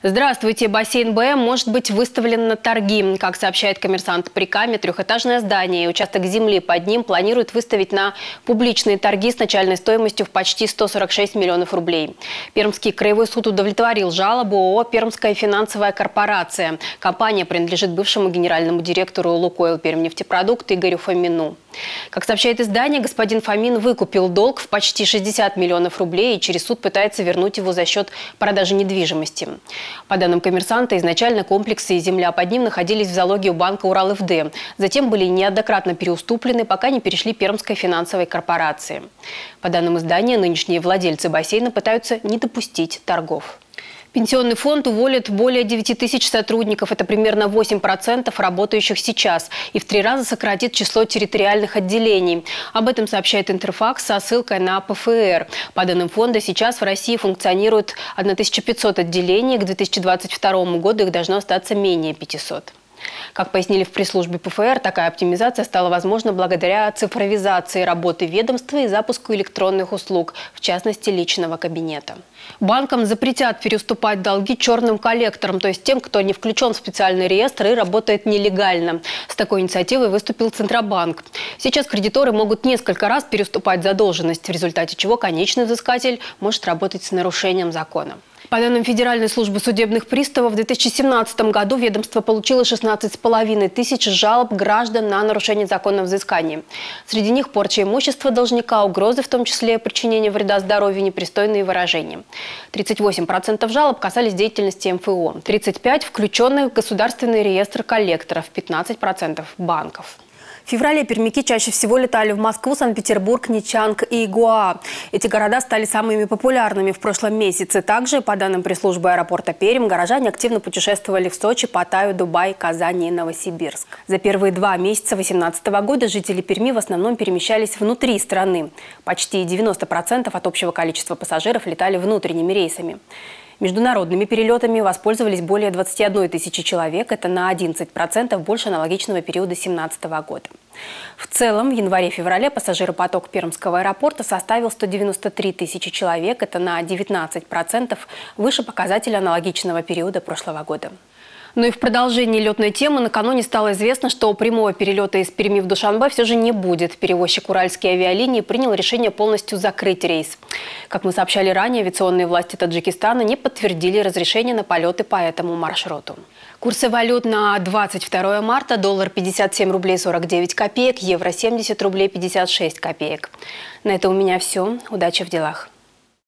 Здравствуйте. Бассейн БМ может быть выставлен на торги. Как сообщает «Коммерсант», при Каме трехэтажное здание и участок земли под ним планируют выставить на публичные торги с начальной стоимостью в почти 146 миллионов рублей. Пермский краевой суд удовлетворил жалобу ООО «Пермская финансовая корпорация». Компания принадлежит бывшему генеральному директору «Лукойл Пермнефтепродукт» Игорю Фомину. Как сообщает издание, господин Фомин выкупил долг в почти 60 миллионов рублей и через суд пытается вернуть его за счет продажи недвижимости. По данным «Коммерсанта», изначально комплексы и земля под ним находились в залоге у банка «Урал-ФД». Затем были неоднократно переуступлены, пока не перешли Пермской финансовой корпорации. По данным издания, нынешние владельцы бассейна пытаются не допустить торгов. Пенсионный фонд уволит более 9 тысяч сотрудников. Это примерно 8% работающих сейчас. И в 3 раза сократит число территориальных отделений. Об этом сообщает Интерфакс со ссылкой на ПФР. По данным фонда, сейчас в России функционирует 1500 отделений. К 2022 году их должно остаться менее 500. Как пояснили в пресс-службе ПФР, такая оптимизация стала возможна благодаря цифровизации работы ведомства и запуску электронных услуг, в частности, личного кабинета. Банкам запретят переуступать долги черным коллекторам, то есть тем, кто не включен в специальный реестр и работает нелегально. С такой инициативой выступил Центробанк. Сейчас кредиторы могут несколько раз переуступать задолженность, в результате чего конечный взыскатель может работать с нарушением закона. По данным Федеральной службы судебных приставов, в 2017 году ведомство получило 16,5 тысяч жалоб граждан на нарушение закона о взыскании. Среди них порча имущества должника, угрозы, в том числе причинение вреда здоровью, непристойные выражения. 38% жалоб касались деятельности МФО, 35% включенных в государственный реестр коллекторов, 15% банков. В феврале пермяки чаще всего летали в Москву, Санкт-Петербург, Нячанг и Гоа. Эти города стали самыми популярными в прошлом месяце. Также, по данным пресс-службы аэропорта Пермь, горожане активно путешествовали в Сочи, Паттайю, Дубай, Казань и Новосибирск. За первые 2 месяца 2018 года жители Перми в основном перемещались внутри страны. Почти 90% от общего количества пассажиров летали внутренними рейсами. Международными перелетами воспользовались более 21 тысячи человек. Это на 11% больше аналогичного периода 2017 года. В целом, в январе-феврале пассажиропоток Пермского аэропорта составил 193 тысячи человек. Это на 19% выше показателя аналогичного периода прошлого года. Ну и в продолжении летной темы накануне стало известно, что прямого перелета из Перми в Душанбе все же не будет. Перевозчик «Уральские авиалинии» принял решение полностью закрыть рейс. Как мы сообщали ранее, авиационные власти Таджикистана не подтвердили разрешение на полеты по этому маршруту. Курсы валют на 22 марта: доллар 57 рублей 49 копеек, евро 70 рублей 56 копеек. На это у меня все. Удачи в делах.